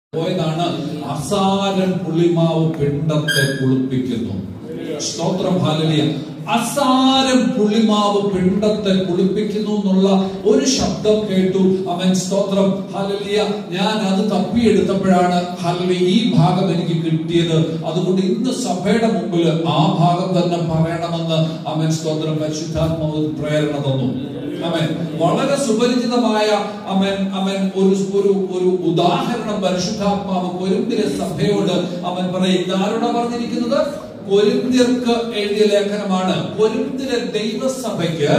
പോയതാണ്. അസാരം പുളിമാവ് പിണ്ടത്തെ കുളിപ്പിക്കുന്നു. സ്തോത്രം, ഹല്ലേലൂയ. അസാരം പുളിമാവ് പിണ്ടത്തെ കുളിപ്പിക്കുന്നു എന്നുള്ള ഒരു ശബ്ദം കേട്ടു. അവൻ സ്തോത്രം, ഹല്ലേലൂയ. ഞാൻ അത് തപ്പിയെടുത്തപ്പോഴാണ് ഹല്ലേലൂയ ഈ ഭാഗം എനിക്ക് കിട്ടിയത്. അതുകൊണ്ട് ഇന്ന് സഭയുടെ മുമ്പിൽ ആ ഭാഗം തന്നെ പറയണമെന്ന് അവൻ സ്തോത്രം പരിശുദ്ധാത്മാവ് പ്രേരണ തന്നു. അവൻ വളരെ സുപരിചിതമായ ഒരു ഉദാഹരണം പരിശുദ്ധാത്മാവ് കൊരിന്ത്യരെ സഭയോട് അവൻ പറയും. ഇതാരോടാ പറഞ്ഞിരിക്കുന്നത്? കൊരിന്ത്യർക്ക് എഴുതിയ ലേഖനമാണ്. കൊരിന്ത്യരെ ദൈവസഭയ്ക്ക്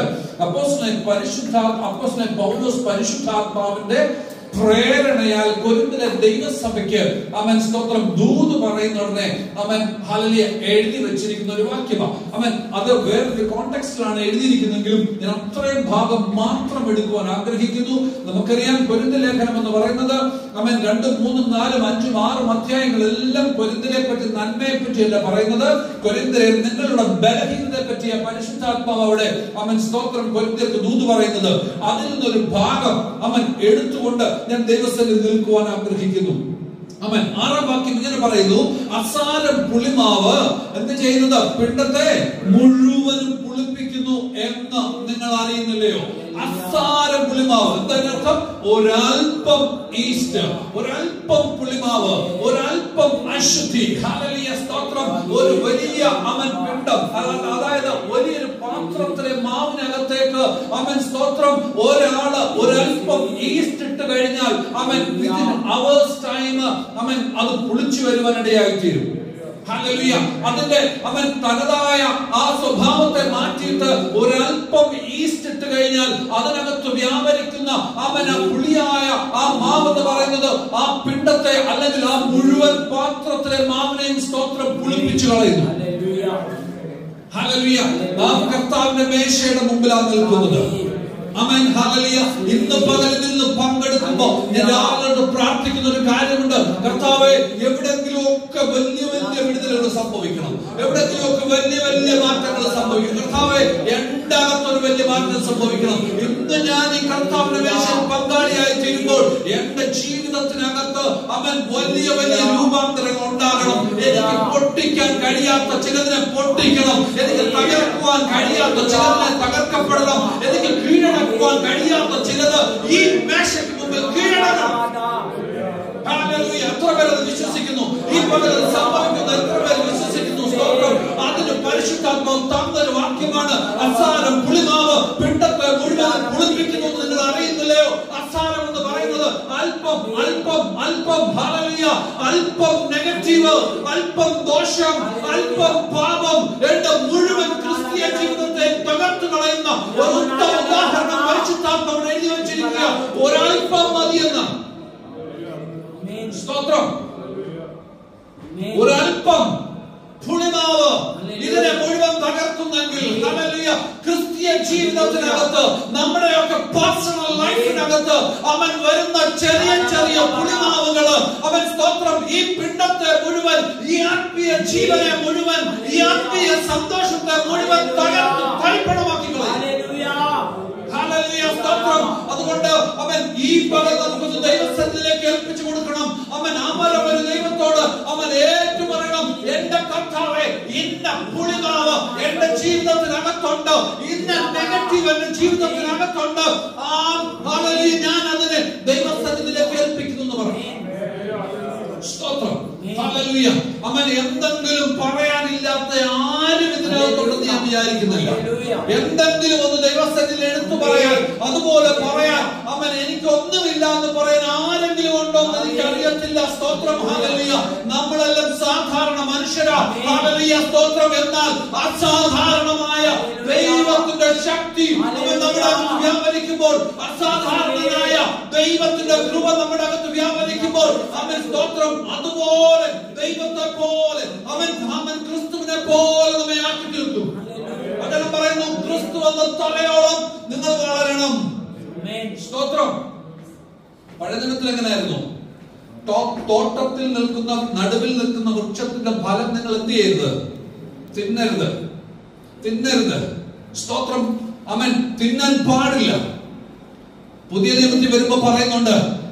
അപ്പോസ്തലൻ പൗലോസ് പരിശുദ്ധാത്മാവിന്റെ പ്രേരണയാൽ കൊരിന്ത്യരെ ദൈവസഭയ്ക്ക് അവൻ സ്തോത്രം ദൂത് പറയുന്ന ഉടനെ അവൻ ഹല്ലേലൂയ എഴുതി വെച്ചിരിക്കുന്ന ഒരു വാക്യമാണ്. അവൻ അത് വേറൊരു കോണ്ടെക്സ്റ്റിലാണ് എഴുതിയിരിക്കുന്നെങ്കിലും ഞാൻ അത്രയും ഭാഗം മാത്രം എടുക്കുവാൻ ആഗ്രഹിക്കുന്നു. നമുക്കറിയാം കൊരിന്ത്യ ലേഖനം എന്ന് പറയുന്നത് അവൻ 2, 3, 4, 5, 6 അധ്യായങ്ങളെല്ലാം കൊരിന്ത്യരെ പറ്റി, നന്മയെ പറ്റിയല്ല പറയുന്നത്. കൊരിന്ത്യരെ നിങ്ങളുടെ ബലഹീനതയെ പറ്റിയ പരിശുദ്ധാത്മാവ് അവിടെ അവൻ സ്തോത്രം കൊരിന്ത്യർക്ക് ദൂത് പറയുന്നത്. അതിൽ നിന്നൊരു ഭാഗം അവൻ എടുത്തുകൊണ്ട് ഞാൻ ദൈവസന്നിധിയിൽ നിൽക്കുവാൻ ആഗ്രഹിക്കുന്നു. അവൻ 6-ാം വാക്യം ഇങ്ങനെ പറയുന്നു: അസാരം പുളിമാവ് എന്ത് ചെയ്യുന്നത്? പിണ്ടത്തെ മുഴുവനും പുളിപ്പിക്കുന്നു എന്ന് നിങ്ങൾ അറിയുന്നില്ലയോ? അസാരം പുളിമാവ് എന്താ? ഒരൽപ്പം ഈസ്റ്റ്, ഒരൽപ്പം പുളിമാവ്, ഒരൽപ്പം അശുദ്ധി. ഹല്ലേലൂയ, സ്തോത്രം. ഒരു വലിയ അവൻ പിണ്ടം, അതായത് വലിയൊരു പാത്രത്തിലെ മാവിനകത്തേക്ക് അവൻ സ്തോത്രം ഒരാള് ഒരൽപ്പം ഈസ്റ്റ് ഇട്ട് കഴിഞ്ഞാൽ അവൻ വിത്തിൻ അവേഴ്സ് ടൈം അവൻ അത് പുളിച്ചു വരുവാനിടയായി തീരും. ഹല്ലേലൂയ. അതിന്റെ അവൻ തനതായ ആ സ്വഭാവത്തെ മാറ്റിയിട്ട് ഒരൽപ്പം ഈസ്റ്റ് ഇട്ട് കഴിഞ്ഞാൽ അതിനകത്ത് വ്യാപരിക്കുന്ന അവൻ ആ പുളിയായ ആ മാവ് എന്ന് പറയുന്നത് ആ പിണ്ടത്തെ അല്ലെങ്കിൽ ആ മുഴുവൻ പാത്രത്തിലെ മാവിനെയും സ്തോത്രം പുളിപ്പിച്ചു കളയുന്നു. ഹല്ലേലൂയ. നാം കർത്താവിന്റെ മേശയുടെ മുമ്പിലാണ് നിൽക്കുന്നത്. ആമേൻ, ഹല്ലേലൂയ. ഇന്ന് പകലിൽ നിന്ന് പങ്കെടുക്കുമ്പോൾ ഞാൻ രാവിലെ പ്രാർത്ഥിക്കുന്ന ഒരു കാര്യമുണ്ട്. കർത്താവേ, എവിടെങ്കിലും ഒക്കെ വലിയ വലിയ വിടുതലുകൾ സംഭവിക്കണം, എവിടെങ്കിലും ഒക്കെ വലിയ വലിയ മാറ്റങ്ങൾ സംഭവിക്കണം. കർത്താവേ, എന്റെ അകത്തൊരു വലിയ മാറ്റം സംഭവിക്കണം. ഇന്ന് ഞാൻ ഈ കർത്താവിന്റെ മേശയിൽ പങ്കാളിയായി തീരുമ്പോൾ എന്റെ ജീവിതത്തിനകത്ത് അവൻ വലിയ വലിയ രൂപാന്തരങ്ങൾ ഉണ്ടാകണം. എനിക്ക് പൊട്ടിക്കാൻ കഴിയാത്ത ചിലതിനെ പൊട്ടിക്കണം, എനിക്ക് തകർക്കുവാൻ കഴിയാത്ത ചിലതിനെ തകർക്കപ്പെടണം, എനിക്ക് കീഴടക്കുവാൻ കഴിയാത്ത ചിലത് ഈ മേശയ്ക്ക് മുമ്പിൽ കീഴടങ്ങണം. ഹല്ലേലൂയ. എത്ര പേർ അത് വിശ്വസിക്കുന്നു? ഈ പകൽ സംഭവിക്കുന്ന എത്ര പേർ വിശ്വസിക്കുന്നു? സ്തോത്രം. അതിന് പരിശുദ്ധാത്മാവ് തന്നൊരു വാക്യമാണ് അസാരം പുളിമാവ് പിണ്ടത്തെ മുഴുവൻ പുളിപ്പിക്കുന്നു. നിങ്ങൾ അറിയുന്നില്ലയോ? അസാരം എന്ന് പറയുന്നത് അല്പം അല്പം അല്പം, ഹല്ലേലൂയ, അല്പം നെഗറ്റീവ്, അല്പം ദോഷം, അല്പം പാപം എന്റെ മുഴുവൻ ക്രിസ്തീയ ജീവിതത്തെ തകർത്തു കളയുന്ന ഒരു ഉത്തമ ഉദാഹരണം പരിശുദ്ധാത്മാവ് എഴുതി വെച്ചിരിക്കുക. ഒരൽപ്പം മതിയെന്ന്. സ്തോത്രം. ഒരൽപ്പം പുളിമാവ് ഇതിനെ മുഴുവൻ തകർക്കുന്നെങ്കിൽ ഹല്ലേലൂയ, ക്രിസ്തീയ ജീവിതത്തിനകത്ത് നമ്മുടെയൊക്കെ പേഴ്സണൽ ലൈഫിനകത്ത് അവൻ വരുന്ന ചെറിയ ചെറിയ പുളിമാവുകള് അവൻ സ്തോത്രം ഈ പിണ്ടത്തെ മുഴുവൻ, ഈ ആത്മീയ ജീവനെ മുഴുവൻ, ഈ ആത്മീയ സന്തോഷത്തെ മുഴുവൻ തകർത്ത് തരിപ്പണമാക്കി കളയും. ഹല്ലേലൂയ, സ്തോത്രം. അതുകൊണ്ട് അവൻ ഈ പകൽ നമുക്ക് ദൈവസന്നിധിയിലേക്ക് ഏൽപ്പിച്ചു കൊടുക്കണം. അവൻ അമരമൊരു ദൈവത്തോട് അവൻ ഏറ്റുപറയണം: എന്റെ കർത്താവേ, ഇന്ന പുളിമാവ് എന്റെ ജീവിതത്തിനകത്തുണ്ട്, ഇന്ന നെഗറ്റീവ് എന്റെ ജീവിതത്തിനകത്തുണ്ട്. ഹല്ലേലൂയ, ഞാൻ അതിനെ ദൈവസന്നിധിയിലേക്ക് ഏൽപ്പിക്കുന്നു എന്ന് പറഞ്ഞു. സ്തോത്രം. ഹല്ലേലൂയ. അവൻ എന്തെങ്കിലും പറയാനില്ലാത്ത ആരും ഇതിനകത്തുണ്ടെന്ന് ഞാൻ വിചാരിക്കുന്നില്ല. എന്തെങ്കിലും ഒന്ന് ദൈവസന്നിധിയിൽ എടുത്തു പറയാൻ, അതുപോലെ പറയാൻ അവൻ എനിക്കൊന്നുമില്ല എന്ന് പറയാൻ ആരെങ്കിലും ഉണ്ടോ എന്ന് എനിക്ക് അറിയത്തില്ല. സ്തോത്രം. ഹല്ലേലൂയ. നമ്മളെല്ലാം സാധാരണ മനുഷ്യരാ. ഹല്ലേലൂയ, സ്തോത്രം. എന്നാൽ അസാധാരണമായ ദൈവത്തിന്റെ ശക്തി അവൻ നമ്മുടെ അകത്ത് വ്യാപരിക്കുമ്പോൾ, അസാധാരണമായ ദൈവത്തിന്റെ കൃപ നമ്മുടെ അകത്ത് വ്യാപരിക്കുമ്പോൾ അവൻ സ്തോത്രം അതുപോലെ ദൈവത്തെ പോലെ അവൻ ക്രിസ്തുവിനെ പോലെ നമ്മെ ആക്കി തീർക്കും. അങ്ങനെ പറയുന്നു, ക്രിസ്തു എന്ന തലയോളം നിങ്ങൾ വളരണം. സ്തോത്രം. പഴയ ദിനത്തിൽ എങ്ങനെയായിരുന്നു? തോട്ടത്തിൽ നിൽക്കുന്ന, നടുവിൽ നിൽക്കുന്ന വൃക്ഷത്തിന്റെ ഫലം നിങ്ങൾ എന്ത് ചെയ്യരുത്? തിന്നരുത്, തിന്നരുത്. സ്തോത്രം. അവൻ തിന്നാൻ പാടില്ല. പുതിയ നിയമത്തിൽ വരുമ്പോ പറയുന്നുണ്ട്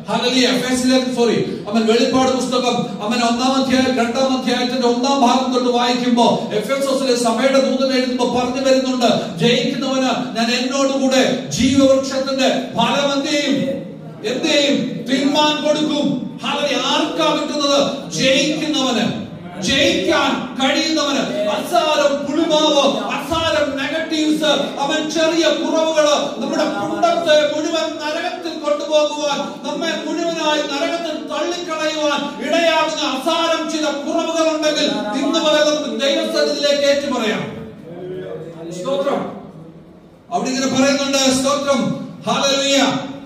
അവൻ വെളിപ്പാട് പുസ്തകം അവൻ 1-ാം അധ്യായം 2-ാം അധ്യായത്തിന്റെ 1-ാം ഭാഗം തൊട്ട് വായിക്കുമ്പോ എഫെസോസിലെ സഭയുടെ ദൂതൻ എഴുതുമ്പോ പറഞ്ഞു വരുന്നുണ്ട്, ജയിക്കുന്നവന് ഞാൻ എന്നോടുകൂടെ ജീവവൃക്ഷത്തിന്റെ ഫലം എന്തെയും തിന്മാൻ കൊടുക്കും. ആർക്കാ കിട്ടുന്നത്? ജയിക്കുന്നവന്, ജയിക്കാൻ കഴിയുന്നവന്. അസാരം പുളിമാവ്, അസാരം നെഗറ്റീവ്സ്, അവൻ ചെറിയ കുറവുകള് നമ്മുടെ കുണ്ടത്തെ മുഴുവൻ നരകത്തിൽ കൊണ്ടുപോകുവാൻ, നമ്മെ മുഴുവനായി നരകത്തിൽ തള്ളിക്കളയുവാൻ ഇടയാകുന്ന അസാരം ചില കുറവുകൾ ഉണ്ടെങ്കിൽ ഇന്ന് വരെ നമുക്ക് ദൈവസന്നിധിയിലേക്ക് ഏറ്റു പറയാം. സ്തോത്രം. അവിടെ ഇങ്ങനെ പറയുന്നുണ്ട്, സ്തോത്രം, ഹല്ലേലൂയ.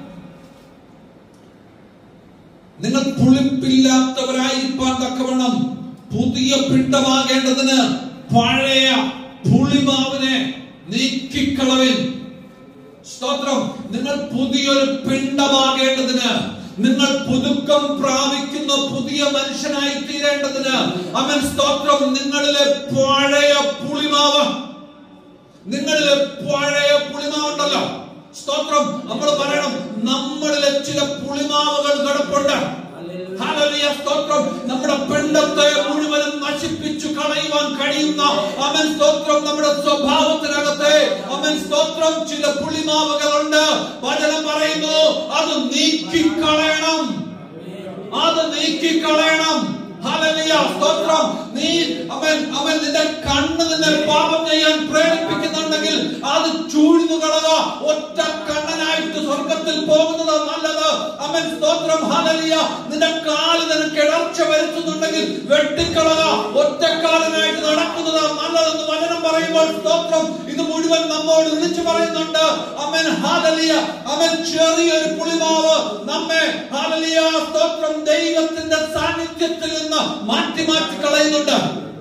നിങ്ങൾ പുളിപ്പില്ലാത്തവരായിരിക്കാൻ തക്കവണ്ണം പുതിയ പിണ്ടമാകേണ്ടതിന് പഴയ പുളിമാവിനെ നീക്കിക്കളവിൻ. സ്തോത്രം. നിങ്ങൾ പുതിയൊരു പിണ്ടമാകേണ്ടതിന്, നിങ്ങൾ പുതുക്കം പ്രാപിക്കുന്ന പുതിയ മനുഷ്യനായി തീരേണ്ടതിന്, അവൻ സ്തോത്രം, നിങ്ങളിലെ പഴയ പുളിമാവ്, നിങ്ങളിലെ പഴയ പുളിമാവുണ്ടല്ലോ. സ്തോത്രം. നമ്മൾ പറയണം, നമ്മളിലെ ചില പുളിമാവുകൾ കിടപ്പുണ്ട്. ഹല്ലേലൂയ. സ്തോത്രം. നമ്മുടെ പിണ്ടത്തെ മുഴുവനും നശിപ്പിച്ചു കളയുവാൻ കഴിയുന്ന അവൻ സ്തോത്രം നമ്മുടെ സ്വഭാവത്തിനകത്തെ അവൻ സ്തോത്രം ചില പുളിമാവുകളുണ്ട്. വചനം പറയുന്നു, അത് നീക്കിക്കളയണം, അത് നീക്കിക്കളയണം. ഹല്ലേലൂയ. സ്തോത്രം. അവൻ നിന്റെ കണ്ണ് നിന്നെ പാപം ചെയ്യാൻ പ്രേരിപ്പിക്കുന്നുണ്ടെങ്കിൽ അത് ചൂഴ്ന്നു കളക. ഒറ്റ കണ്ണനായിട്ട് സ്വർഗത്തിൽ പോകുന്നത് നല്ലത്. അവൻ സ്തോത്രം. ഹല്ലേലൂയ. നിന്റെ കാല് നിനക്ക് ഇടർച്ച വരുത്തുന്നുണ്ടെങ്കിൽ വെട്ടിക്കളക. ഒറ്റക്കാലനായിട്ട് നടക്കുന്നത് നല്ലതെന്ന് വചനം പറയുമ്പോൾ സ്തോത്രം ഇത് മുഴുവൻ നമ്മോട് വിളിച്ചു പറയുന്നുണ്ട്. അവൻ ഹല്ലേലൂയ. അവൻ ചെറിയൊരു പുളിമാവ് നമ്മെ ഹല്ലേലൂയ സ്തോത്രം ദൈവത്തിന്റെ സാന്നിധ്യത്തിൽ നിന്ന് മാറ്റി കളയുന്നുണ്ട്.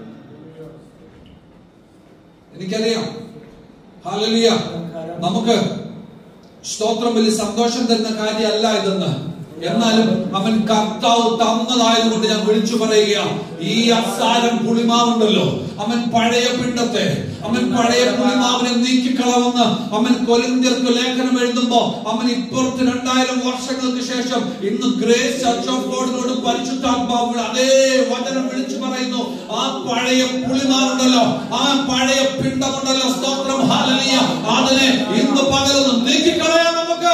എനിക്കറിയാം, ഹല്ലേലൂയ, നമുക്ക് സ്തോത്രം വലിയ സന്തോഷം തരുന്ന കാര്യമല്ല ഇതെന്ന്. എന്നാലും അവൻ കർത്താവ് തന്നതായതുകൊണ്ട് ഞാൻ വിളിച്ചു പറയുക, ഈ അസാരം പുളിമാവുണ്ടല്ലോ, അവൻ പഴയ പിണ്ടത്തെ, അവൻ പഴയ പുളിമാവിനെ നീക്കിക്കളവെന്ന് അവൻ കൊരിന്ത്യർക്ക് ലേഖനം എഴുതുമ്പോ അവൻ ഇപ്പുറത്ത് 2000 വർഷങ്ങൾക്ക് ശേഷം ഇന്ന് ഗ്രേസ് ചർച്ച് ഓഫ് ഗോഡിനോട് പരിശുദ്ധാത്മാവ് അതേ വചനം വിളിച്ചു പറയുന്നു. ആ പഴയ പുളിമാവുണ്ടല്ലോ, ആ പഴയ പിണ്ടമുണ്ടല്ലോ, സ്തോത്രം, ഹല്ലേലൂയ, അതിനെ ഇന്ന് പകലൊന്ന് നീക്കിക്കളയാം നമുക്ക്.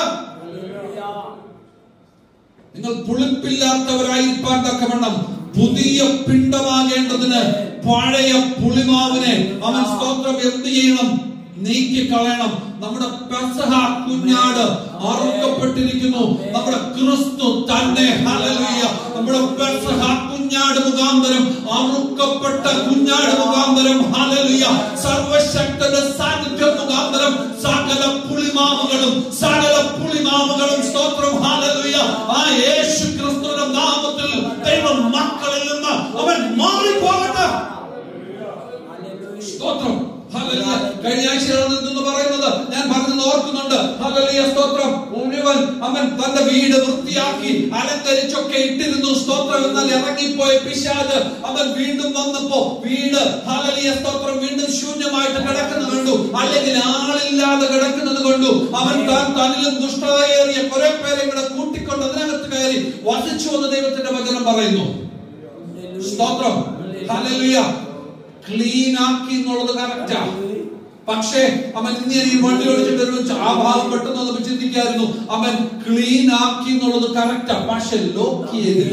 നിങ്ങൾ പുളിപ്പില്ലാത്തവരായിരിക്കാൻ തക്കവണ്ണം പുതിയ പിണ്ടമാകേണ്ടതിന് പഴയ പുളിമാവിനെ അവൻ സ്തോത്രം എന്ത് ചെയ്യണം? നീക്കിക്കളയണം. നമ്മുടെ പെസഹ കുഞ്ഞാട് അറുക്കപ്പെട്ടിരിക്കുന്നു. നമ്മുടെ ക്രിസ്തു തന്നെ, ഹല്ലേലൂയ, നമ്മുടെ പെസഹ കുഞ്ഞാട് മുഖാന്തരം, അറുക്കപ്പെട്ട കുഞ്ഞാട് മുഖാന്തരം, ഹല്ലേലൂയ, സർവശക്തന്റെ സാന്നിധ്യം മുഖാന്തരം സകല പുളിമാവുകളും സ്തോത്രം, ഹല്ലേലൂയ, ആ യേശു ക്രിസ്തുവിന്റെ നാമത്തിൽ ദൈവ മക്കളിൽ നിന്ന് അവൻ മാറിപ്പോകട്ടെ. സ്തോത്രം, ഹല്ലേലൂയ. കഴിഞ്ഞ ആഴ്ചയാണ് ഇതെന്ന് പറയുന്നത്, ഞാൻ പറഞ്ഞത് ഓർക്കുന്നുണ്ട്. ഹല്ലേലൂയ, സ്തോത്രം. മുഴുവൻ അവൻ തന്റെ വീട് വൃത്തിയാക്കി അലങ്കരിച്ചൊക്കെ ഇട്ടിരുന്നു. സ്തോത്രം. എന്നാൽ ഇറങ്ങിപ്പോയ പിശാച് അവൻ വീണ്ടും വന്നപ്പോ വീട്, ഹല്ലേലൂയ, സ്തോത്രം, വീണ്ടും ശൂന്യമായിട്ട് കിടക്കുന്നത് കണ്ടു, അല്ലെങ്കിൽ ആളില്ലാതെ കിടക്കുന്നത് കണ്ടു. അവൻ തന്നിലും ദുഷ്ടതയേറിയ കുറെ പേരെ ഇവിടെ കൂട്ടിക്കൊണ്ട് അതിനകത്ത് കയറി വസിച്ചു എന്ന് ദൈവത്തിന്റെ വചനം പറയുന്നു. സ്തോത്രം, ഹല്ലേലൂയ. ക്ലീൻ ആക്കി എന്നുള്ളത് കറക്റ്റാ. പക്ഷേ അവൻ ഇങ്ങനെ ഈ വണ്ടി ഓടിച്ചിട്ട് ആ ഭാഗം പെട്ടെന്ന് ചിന്തിക്കായിരുന്നു. അവൻ ക്ലീൻ ആക്കി എന്നുള്ളത് കറക്റ്റാ, പക്ഷെ ലോക്ക് ചെയ്തില്ല.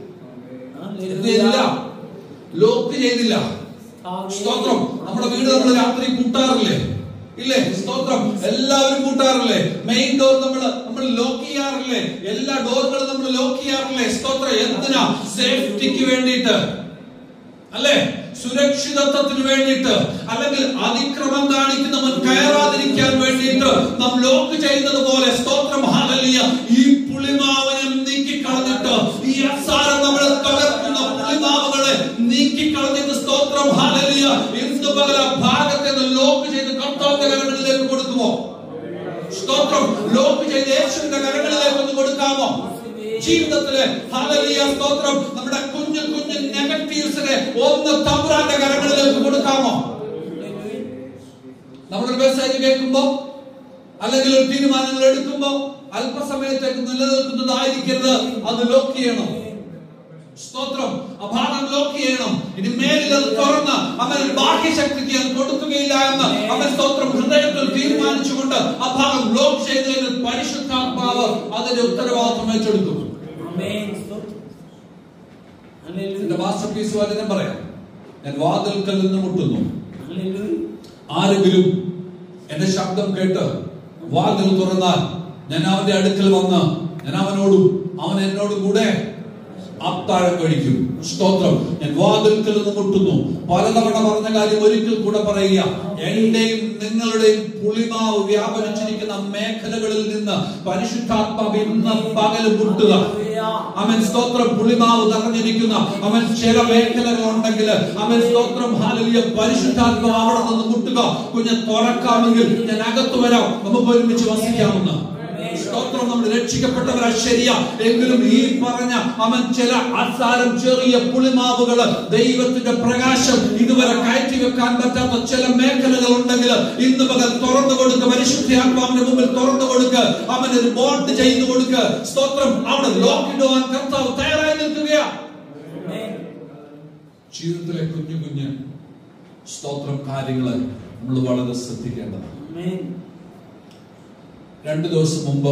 ലോക്ക് ചെയ്തില്ല. സ്തോത്രം. നമ്മുടെ വീട് നമ്മൾ രാത്രി കൂട്ടാറില്ലേ? ഇല്ലേ? സ്തോത്രം. എല്ലാവരും കൂട്ടാറില്ലേ? മെയിൻ ഡോർ നമ്മൾ ലോക്ക് ചെയ്യാറില്ലേ? എല്ലാ ഡോറുകളും നമ്മൾ ലോക്ക് ചെയ്യാറില്ലേ? സ്തോത്രം. എന്തിനാ? സേഫ്റ്റിക്ക് വേണ്ടിയിട്ട് അല്ലേ? സുരക്ഷിതത്വത്തിന് വേണ്ടിയിട്ട്, അല്ലെങ്കിൽ അതിക്രമം കാണിക്കുന്നവൻ കയറാതിരിക്കാൻ വേണ്ടിയിട്ട് നാം ലോക്ക് ചെയ്യുന്നത് പോലെ, സ്തോത്രം, ഹല്ലേലൂയ, ഈ പുളിമാവിനെ നീക്കിക്കളഞ്ഞിട്ട്, ഈ അസാരം നമ്മളെ തകർക്കുന്ന പുളിമാവുകളെ നീക്കിക്കളഞ്ഞിട്ട്, സ്തോത്രം, ഹല്ലേലൂയ, ഇന്ന് പകല ഭാഗത്തെ ലോക്ക് ചെയ്ത് കർത്താവിന്റെ കരങ്ങളിലേക്ക് കൊടുക്കുമോ? സ്തോത്രം. ലോക്ക് ചെയ്ത് യേശുവിന്റെ കരങ്ങളിലേക്ക് ഒന്ന് കൊടുക്കാമോ? ജീവിതത്തിലെ, ഹല്ലേലൂയ, സ്തോത്രം, നമ്മുടെ കുഞ്ഞു നെഗറ്റീവ്സിനെ ഒന്ന് തമ്പുരാന്റെ കരങ്ങളിലേക്ക് കൊടുക്കാമോ? നമ്മളൊരു മെസ്സേജ് കേൾക്കുമ്പോ, അല്ലെങ്കിൽ ഒരു തീരുമാനങ്ങൾ എടുക്കുമ്പോ, അല്പസമയത്തേക്ക് നിലനിൽക്കുന്നതായിരിക്കരുത്. അത് ലോക്ക് ചെയ്യണം. സ്തോത്രം. ആ ഭാഗം ലോക്ക് ചെയ്യണം. ഇനി മേലിൽ അത് തുറന്ന് അവൻ ബാഹ്യശക്തിക്ക് അത് കൊടുക്കുകയില്ല എന്ന് അവൻ സ്തോത്രം ഹൃദയത്തിൽ തീരുമാനിച്ചുകൊണ്ട് ആ ഭാഗം ലോക്ക് ചെയ്തതിന് പരിശുദ്ധാത്മാവ് അതിന്റെ ഉത്തരവാദിത്വം ഏറ്റെടുക്കും. എന്റെ മാസ്റ്റർ പീസ് വചനം പറയാം. ഞാൻ വാതിൽക്കൽ നിന്ന് മുട്ടുന്നു. ആരെങ്കിലും എന്റെ ശബ്ദം കേട്ട് വാതിൽ തുറന്നാൽ ഞാൻ അവന്റെ അടുക്കൽ വന്ന് ഞാൻ അവനോടും അവൻ എന്നോട് കൂടെ അത്താഴം കഴിക്കും. സ്തോത്രം. ഞാൻ വാതിൽക്കൽ നിന്ന് മുട്ടുന്നു. പലതവണ പറഞ്ഞ കാര്യം ഒരിക്കൽ കൂടെ പറയുക. എന്റെയും നിങ്ങളുടെയും പുളിമാവ് വ്യാപരിച്ചിരിക്കുന്ന മേഖലകളിൽ നിന്ന് പരിശുദ്ധാത്മാവ് ഇന്ന് പകല് മുട്ടുക. അവൻ സ്തോത്രം. പുളിമാവ് നിറഞ്ഞിരിക്കുന്ന അവൻ ചില മേഖലകൾ ഉണ്ടെങ്കിൽ അവൻ സ്തോത്രം ഹല്ലേലൂയ പരിശുദ്ധാത്മാവ് അവിടെ നിന്ന് മുട്ടുക. കുഞ്ഞ് തുറക്കാമെങ്കിൽ ഞാൻ അകത്തു വരാം, നമുക്ക് ഒരുമിച്ച് വസിക്കാമെന്ന്. സ്തോത്രം. നമ്മൾ രക്ഷിക്കപ്പെട്ടവരാ ശരിയാ, എങ്കിലും ഈ പറഞ്ഞ അവൻ ചില അസാരം ചെറിയ പുളിമാവുകള് ദൈവത്തിന്റെ പ്രകാശം ഇതുവരെ കയറ്റി വെക്കാൻ പറ്റാത്ത ചില മേഖലകൾ ഉണ്ടെങ്കിൽ ഇന്ന് പകൽ തുറന്നു കൊടുക്കുക. പരിശുദ്ധാത്മാവിന്റെ മുമ്പിൽ തുറന്നു കൊടുക്കുക. അവനൊരു ബോണ്ട് ചെയ്തു കൊടുക്കുക. സ്തോത്രം. അവിടെ ലോക്കിടുവാൻ കർത്താവ് തയ്യാറായി നിൽക്കുകയാ. ജീവിതത്തിലെ കുഞ്ഞു കുഞ്ഞ് സ്തോത്രം കാര്യങ്ങള് നമ്മൾ വളരെ ശ്രദ്ധിക്കേണ്ടതാണ്. 2 ദിവസം മുമ്പ്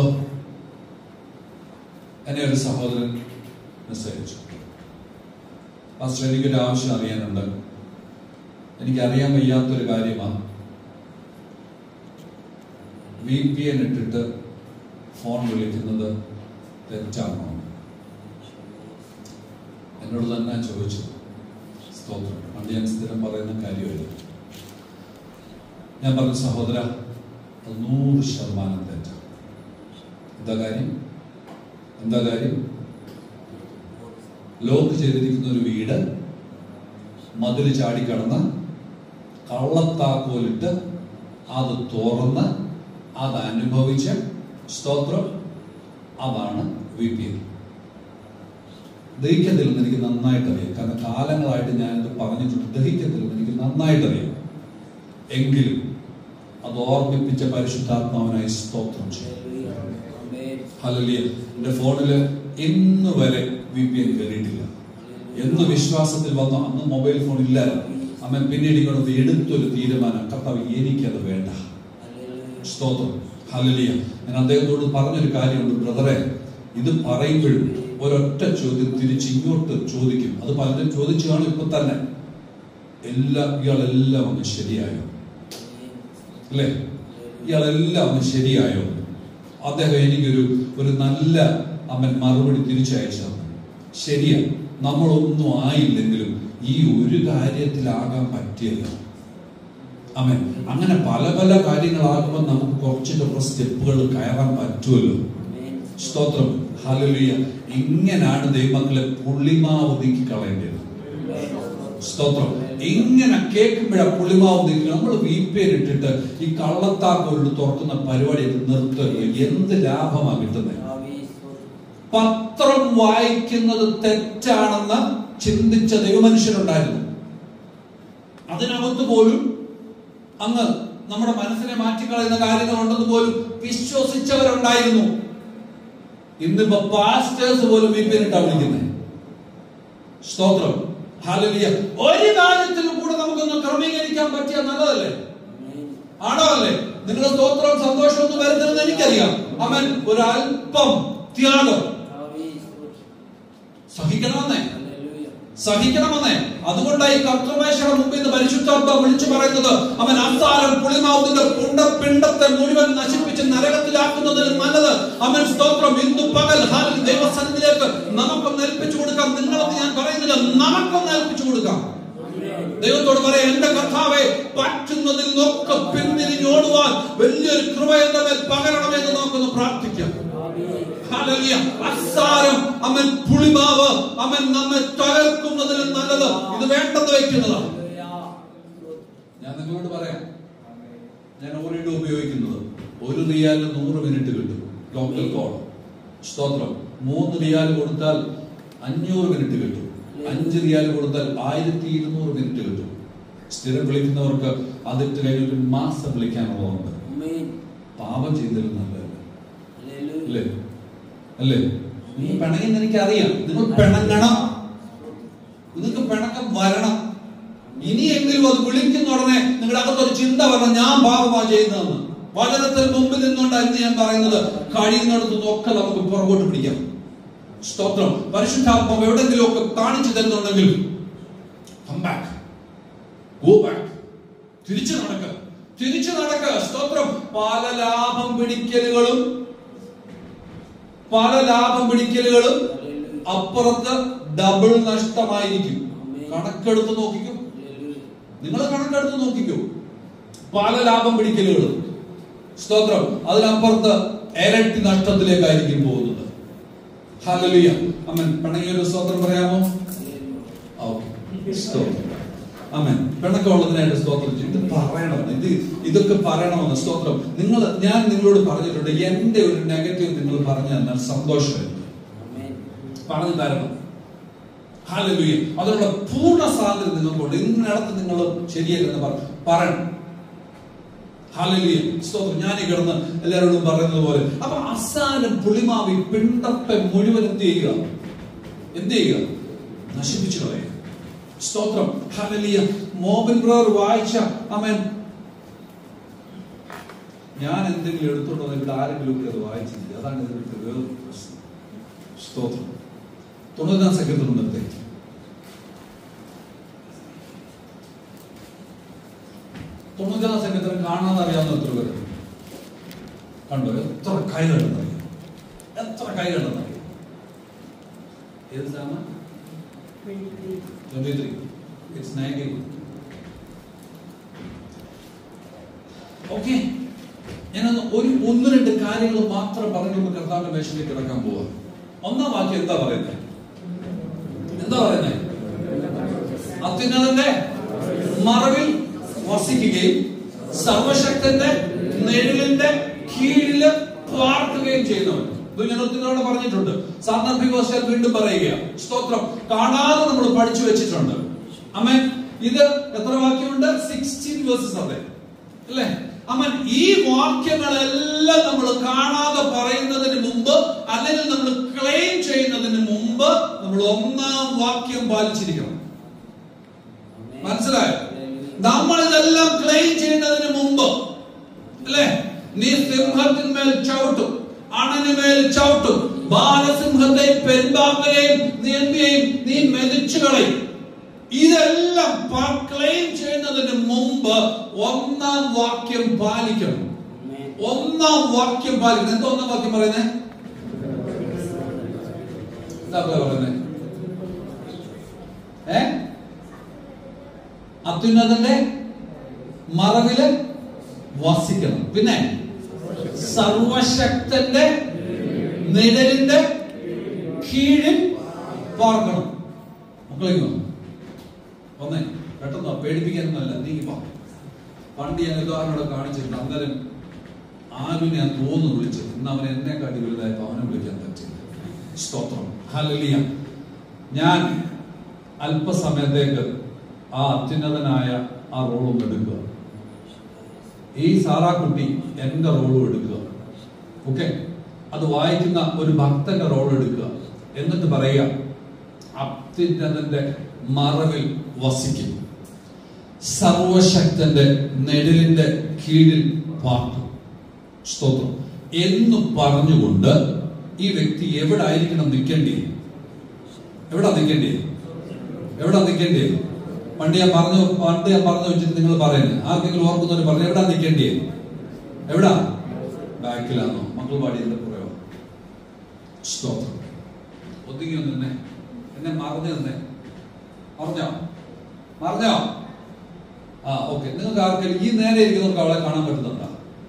എന്നെ ഒരു സഹോദരൻ മെസ്സേജ് അയച്ചു. പാസ്റ്റർ, എനിക്കൊരു ആവശ്യം അറിയാനുണ്ട്. എനിക്കറിയാൻ വയ്യാത്തൊരു കാര്യമാണ്. VPN ഇട്ടിട്ട് ഫോൺ വിളിക്കുന്നത് തെറ്റാണോ? എന്നോട് തന്നെ ചോദിച്ചു. സ്തോത്രം. അത് ഞാൻ സ്ഥിരം പറയുന്ന കാര്യമല്ല. ഞാൻ പറഞ്ഞു, സഹോദര, 100% തെറ്റാണ്. എന്താ കാര്യം? ലോക്ക് ചെയ്തിരിക്കുന്ന ഒരു വീട് മതിൽ ചാടിക്കടന്ന് കള്ളത്താക്കോലിട്ട് അത് തുറന്ന് അത് അനുഭവിച്ച സ്തോത്രം, അതാണ് VPN. ദഹിക്കത്തില്ലെന്ന് എനിക്ക് നന്നായിട്ട് അറിയാം. കാരണം കാലങ്ങളായിട്ട് ഞാനിത് പറഞ്ഞിട്ടുണ്ട്. ദഹിക്കത്തില്ലെന്ന് എനിക്ക് നന്നായിട്ട് അറിയാം. എങ്കിലും അത് ഓർമ്മിപ്പിച്ച പരിശുദ്ധാത്മാവിനായി സ്തോത്രം ചെയ്യും. ഹല്ലേലൂയ. എന്റെ ഫോണില് ഇന്ന് വരെ VPN കയറിയിട്ടില്ല. എന്ന് വിശ്വാസത്തിൽ വന്നു. അന്ന് മൊബൈൽ ഫോൺ ഇല്ലായിരുന്നു. അമ്മ പിന്നീട് ഇങ്ങോട്ട് എടുത്തൊരു തീരുമാനം, കർത്താവ് എനിക്കത് വേണ്ട. സ്തോത്രം. ഹല്ലേലൂയ. ഞാൻ അദ്ദേഹത്തോട് പറഞ്ഞൊരു കാര്യമുണ്ട്. ബ്രദറെ, ഇത് പറയുമ്പോഴും ഒരൊറ്റ ചോദ്യം തിരിച്ച് ഇങ്ങോട്ട് ചോദിക്കും. അത് പലരും ചോദിച്ചു കാണും ഇപ്പൊ തന്നെ. ഇയാളെല്ലാം ഒന്ന് ശരിയായോ? അല്ലേ? ഇയാളെല്ലാം ഒന്ന് ശരിയായോ? അദ്ദേഹം എനിക്കൊരു നല്ല മറുപടി തിരിച്ചയച്ചു. ശരിയാ, നമ്മളൊന്നും ആയില്ലെങ്കിലും ഈ ഒരു കാര്യത്തിലാകാൻ പറ്റിയല്ല. ആമേൻ. അങ്ങനെ പല പല കാര്യങ്ങളാകുമ്പോൾ നമുക്ക് കുറച്ചൊക്കെ സ്റ്റെപ്പുകൾ കയറാൻ പറ്റുമല്ലോ. സ്തോത്രം. ഹല്ലേലൂയ. ഇങ്ങനാണ് ദൈവമക്കളെ പുള്ളിമാവ് നീക്കി കളയേണ്ടത്. സ്തോത്രം. ഇങ്ങനെ കേൾക്കുമ്പോഴാ പുള്ളിമാവ് നീക്കി. നമ്മൾ VPN ഇട്ടിട്ട് ഈ കള്ളത്താക്കോലിട്ട് തുറക്കുന്ന പരിപാടി നിർത്തുക. എന്ത് ലാഭമാണ് കിട്ടുന്നത്? പത്രം വായിക്കുന്നത് തെറ്റാണെന്ന് ചിന്തിച്ച ദൈവമനുഷ്യരുണ്ടായിരുന്നു. അതിനകത്ത് പോലും അങ്ങ് നമ്മുടെ മനസ്സിനെ മാറ്റിക്കളയുന്ന കാര്യങ്ങളുണ്ടെന്ന് പോലും വിശ്വസിച്ചവരുണ്ടായിരുന്നു. ഇന്നിപ്പോ പാസ്റ്റേഴ്സ് പോലും VPN ഇട്ടാ വിളിക്കുന്നത്. സ്തോത്രം. ഹല്ലേലൂയ. ഒരു കാര്യത്തിലും കൂടെ നമുക്കൊന്ന് ക്രമീകരിക്കാൻ പറ്റിയ നല്ലതല്ലേ? ആണോ? അല്ലേ? നിങ്ങളുടെ സ്തോത്രവും സന്തോഷവും ഒന്നും വരുന്നില്ലെന്ന് എനിക്കറിയാം. അവൻ ഒരല്പം ത്യാഗം സഹിക്കണമെന്നേ. അതുകൊണ്ടായി കർത്തൃമേശയുടെ മുമ്പിൽ നിന്ന് പരിശുദ്ധാത്മാവ് വിളിച്ചു പറയുന്നത്, അവൻ അസാരം പുളിമാവുന്നതിന്റെ പിണ്ടത്തെ മുഴുവൻ നശിപ്പിച്ച് നരകത്തിലാക്കുന്നതിന് നല്ലത്. അവൻ സ്തോത്രം ഇന്ന് പകൽ ദൈവസന്നിധിയിലേക്ക് നമുക്കൊന്ന് ഏൽപ്പിച്ചു കൊടുക്കാം. നിങ്ങളെന്ന് ഞാൻ പറയുന്നില്ല, നമുക്കൊന്ന് ഏൽപ്പിച്ചു കൊടുക്കാം. ദൈവത്തോട് പറയാം, എന്റെ കർത്താവേ, പറ്റുന്നതിൽ നിന്നൊക്കെ പിന്തിരിഞ്ഞോടുവാൻ വലിയൊരു കൃപ എന്റെ മേൽ പകരണമെന്ന് നമുക്കൊന്ന് പ്രാർത്ഥിക്കാം. ഹല്ലേലൂയ. അസാരം അവൻ പുളിമാവ് അവൻ നമ്മെ തകർക്കുന്നതിലും നല്ലത് ഇത് വേണ്ടെന്ന് വയ്ക്കുന്നതാണ്. ഞാൻ നിങ്ങളോട് പറയാം, ഞാൻ ഓരിഡ് ഉപയോഗിക്കുന്നത് 1 റിയാലിന് 100 മിനിറ്റ് കിട്ടും. Local call. സ്തോത്രം. 3 റിയാൽ കൊടുത്താൽ 500 മിനിറ്റ് കിട്ടും. 5 റിയാൽ കൊടുത്താൽ 1200 മിനിറ്റ് കിട്ടും. സ്ഥിരം വിളിക്കുന്നവർക്ക് അതിട്ട് കഴിഞ്ഞൊരു മാസം വിളിക്കാനുള്ളതുണ്ട്. പാപം ചെയ്തതിലും നല്ലതല്ല. അല്ലേ? അല്ലേ? നിങ്ങൾ പിണങ്ങുന്ന എനിക്കറിയാം. നിങ്ങൾ പിണങ്ങണം, നിങ്ങൾക്ക് പിണക്കം വരണം. ഇനിയെങ്കിലും അത് വിളിക്കുന്ന ഉടനെ നിങ്ങളുടെ അകത്തൊരു ചിന്ത വരണം, ഞാൻ പാപമാ ചെയ്യുന്നതെന്ന്. വചനത്തിന് മുമ്പിൽ നിന്നുകൊണ്ടായിരുന്നു ഞാൻ പറയുന്നത്. കഴിയുന്നിടത്തുനിന്നൊക്കെ നമുക്ക് പുറകോട്ട് പിടിക്കാം. സ്തോത്രം. പരിശുദ്ധാത്മാവ് എവിടെങ്കിലും ഒക്കെ കാണിച്ചു തരുന്നുണ്ടെങ്കിൽ come back, go back, തിരിച്ചു നടക്ക, തിരിച്ചു നടക്ക. സ്തോത്രം. പല ലാഭം പിടിക്കലുകളും അപ്പുറത്ത് ഡബിൾ നഷ്ടമായിരിക്കും. കണക്കെടുത്ത് നോക്കിക്കും, നിങ്ങൾ കണക്കെടുത്ത് നോക്കിക്കോ. പല ലാഭം പിടിക്കലുകളും, സ്തോത്രം, അതിനപ്പുറത്ത് ഇരട്ടി നഷ്ടത്തിലേക്കായിരിക്കും പോകുന്നത്. ഹല്ലേലൂയ. ആമേൻ. പിണങ്ങിയൊരു സ്തോത്രം പറയാമോ? ആമേൻ. പിണക്കമുള്ളതിനായിട്ട് സ്തോത്രം. ഇത് പറയണം, ഇതൊക്കെ പറയണമെന്ന്. സ്തോത്രം. ഞാൻ നിങ്ങളോട് പറഞ്ഞിട്ടുണ്ട്, എന്റെ ഒരു നെഗറ്റീവ് നിങ്ങൾ പറഞ്ഞു തന്നാൽ സന്തോഷമായിരുന്നു. പറഞ്ഞു തരണം. ഹല്ലേലൂയ. അതിനുള്ള പൂർണ്ണ സ്വാതന്ത്ര്യം നിങ്ങൾക്കുണ്ട്. ഇന്നിടത്ത് നിങ്ങൾ ശരിയല്ലെന്ന് പറയണം. ഹല്ലേലൂയ. സ്തോത്രം. ഞാൻ ഈ കിടന്ന് എല്ലാവരോടും പറയുന്നത് പോലെ. അപ്പൊ അവസാനം പുളിമാവി പിണ്ടത്തെ മുഴുവൻ എന്ത് ചെയ്യുക? നശിപ്പിച്ചു കളയുക. സ്തോത്രം. ഹല്ലേലൂയ. മോബിൻ ബ്രദർ വായിച്ച ആമേൻ. ഞാൻ എന്തെങ്കിലും എടുത്തോണ്ടോ ഇവിടെ ആരെങ്കിലും അത് വായിച്ചില്ല. അതാണ് ഇതിന്റെ വേറെ പ്രശ്നം. സ്തോത്രം. 90 സെക്കൻഡ് മുന്നത്തെ 90 സെക്കൻഡിൽ കാണാൻ അറിയാവുന്ന എത്ര പേര് കണ്ടോ? എത്ര കൈകളുണ്ടെന്നറിയാം, എത്ര കൈകളുണ്ടെന്നറിയാം. ഏത് സാമാൻ? 23. It's 90. ഓക്കെ. ഞാനൊന്ന് ഒന്ന് രണ്ട് കാര്യങ്ങൾ മാത്രം പറഞ്ഞു കർത്താവിന്റെ മേശയിലേക്ക് കിടക്കാൻ പോവാ. ഒന്നാം വാക്യം എന്താ പറയുന്നത്? അത്യുന്നതന്റെ മറവിൽ വസിക്കുകയും സർവശക്തന്റെ നിഴലിന്റെ കീഴില് പാർക്കുകയും ചെയ്യുന്നവൻ. ഇത് ഞാൻ ഒത്തിരി തവണ പറഞ്ഞിട്ടുണ്ട്. സാന്ദർഭികവശാൽ വീണ്ടും പറയുക. സ്തോത്രം. കാണാതെ നമ്മൾ പഠിച്ചു വെച്ചിട്ടുണ്ട്. ആമേൻ. ഇത് എത്ര വാക്യമുണ്ട്? 16 വേഴ്സസ് അതെ അല്ലേ? ആമേൻ. ഈ വാക്യങ്ങളെല്ലാം നമ്മൾ കാണാതെ പറയുന്നതിന് മുമ്പ്, അല്ലെങ്കിൽ നമ്മൾ ക്ലെയിം ചെയ്യുന്നതിന് മുമ്പ്, നമ്മൾ ഒന്നാം വാക്യം പാലിച്ചിരിക്കണം. മനസ്സിലായോ? നമ്മൾ ഇതെല്ലാം ക്ലെയിം ചെയ്യുന്നതിന് മുമ്പ് അല്ലേ? നീ സിംഹത്തിന്മേൽ ചവിട്ടും, അണനുമേൽ ചവിട്ടും, ബാലസിംഹത്തെയും പെരുമ്പാമ്പിനെയും നീ എന്ത് ചെയ്യും? നീ മെതിച്ചു കളയും. ഇതെല്ലാം ക്ലെയിം ചെയ്യുന്നതിന് മുമ്പ് ഒന്നാം വാക്യം പാലിക്കണം. ഒന്നാം വാക്യം പാലിക്കണം. എന്താ ഒന്നാം വാക്യം പറയുന്നത്? എന്താ പറയുന്നത്? അത്യുന്നതന്റെ മറവില് വസിക്കണം. പിന്നെ സർവശക്തന്റെ നിഴലിന്റെ കീഴിൽ പാർക്കണം. മക്കളെങ്ങോ ഒന്നേ പെട്ടെന്നോ പേടിപ്പിക്കാനൊന്നുമല്ല. നീ പണ്ട് ഞാൻ ഉദാഹരണം കാണിച്ചിട്ടുണ്ട്. അന്നേരം ആരും ഞാൻ തോന്നു വിളിച്ചത്. ഇന്ന് അവൻ എന്നെ കാട്ടി വലുതായപ്പോ അവനെ വിളിക്കാൻ പറ്റില്ല. സ്തോത്രം. ഹല്ലേലൂയ. ഞാൻ അല്പസമയത്തേക്ക് ആ അത്യുന്നതനായ ആ റോളും എടുക്കുക. ഈ സാറാക്കുട്ടി എന്റെ റോളും എടുക്കുക. ഓക്കെ. അത് വായിക്കുന്ന ഒരു ഭക്തന്റെ റോൾ എടുക്കുക. എന്നിട്ട് പറയുക, അത്യുന്നതന്റെ മറവിൽ വസിക്കും, സർവശക്തന്റെ നിഴലിന്റെ കീഴിൽ പാർക്കും. സ്തോത്രം. എന്ന് പറഞ്ഞുകൊണ്ട് ഈ വ്യക്തി എവിടെ ആയിരിക്കണം നിൽക്കേണ്ടത്? എവിടാ നിൽക്കേണ്ടത്? പണ്ട് ഞാൻ പറഞ്ഞു വെച്ചിട്ട് നിങ്ങൾ പറയുന്നത് ആർക്കെങ്കിലും ഓർക്കുന്നവർ പറഞ്ഞു. എവിടാ നിൽക്കേണ്ടത്? എവിടാ? ബാക്കിലാണോ? മക്കൾ പാടിയതിന്റെ പുറയോ? സ്തോത്രം. ഒതുങ്ങി തന്നെ എന്നെ മറഞ്ഞോ? ഓക്കെ. നിങ്ങൾക്ക് ആർക്കെങ്കിലും ഈ നേരെ ഇരിക്കുന്നവർക്ക് അവളെ കാണാൻ പറ്റുന്നുണ്ടോ?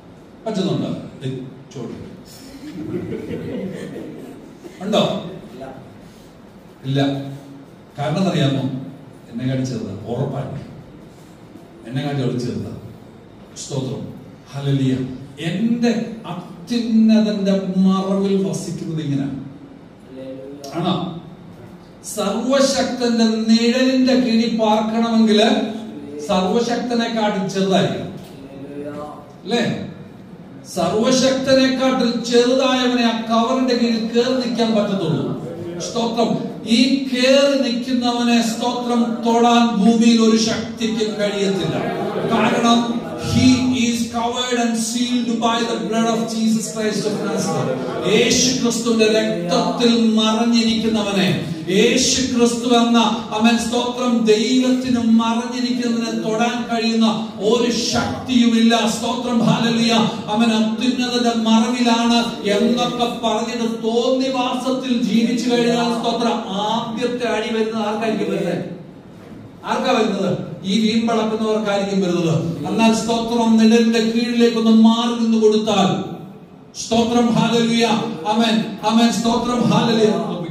ഉണ്ടോ? ഇല്ല. കാരണം എന്നറിയാമോ? എന്നെ കാട്ടി ചെറുതാ. ഉറപ്പാണ് എന്നെ കാട്ടി അവൾ ചെറുതാ. സ്തോത്രം. ഹല്ലേലൂയ. എന്റെ അത്യുന്നതന്റെ മറവിൽ വസിക്കുന്നത് ഇങ്ങനെയാണ്. ആണോ? സർവശക്തന്റെ നിഴലിന്റെ കീഴിൽ പാർക്കണമെങ്കിൽ സർവശക്തനെക്കാട്ടി ചെറുതായിരിക്കണം അല്ലേ? സർവശക്തനെക്കാട്ടിൽ ചെറുതായവനെ ആ കവറിന്റെ കീഴിൽ കയറി നിൽക്കാൻ പറ്റത്തുള്ളൂ. സ്തോത്രം. ഈ കയറി നിൽക്കുന്നവനെ സ്തോത്രം തൊടാൻ ഭൂമിയിൽ ഒരു ശക്തിക്ക് കഴിയത്തില്ല. കാരണം he is covered and sealed by the blood of Jesus Christ of Nazareth. യേശു ക്രിസ്തുവിന്റെ രക്തത്തിൽ മറഞ്ഞിരിക്കുന്നവനെ, യേശു ക്രിസ്തു എന്ന അവൻ സ്തോത്രം ദൈവത്തിന് മറഞ്ഞിരിക്കുന്നതിനെ തൊടാൻ കഴിയുന്ന ഒരു ശക്തിയുമില്ല. സ്തോത്രം. ഹല്ലേലൂയ. അവൻ അത്യുന്നതന്റെ മറവിലാണ് എന്നൊക്കെ പറഞ്ഞിട്ട് തോന്നിവാസത്തിൽ ജീവിച്ചു കഴിഞ്ഞാൽ സ്തോത്രം ആദ്യത്തെ അടി വരുന്നത് ആർക്കായിരിക്കും വരുന്നത്? ആർക്കാ വരുന്നത്? ഈ വീമ്പളക്കുന്നവർക്കായിരിക്കും വരുന്നത്. എന്നാൽ സ്തോത്രം നിഴലിന്റെ കീഴിലേക്കൊന്ന് മാറി നിന്ന് കൊടുത്താൽ സ്തോത്രം ഹല്ലേലൂയ. ആമേൻ ആമേൻ. സ്തോത്രം ഹല്ലേലൂയ.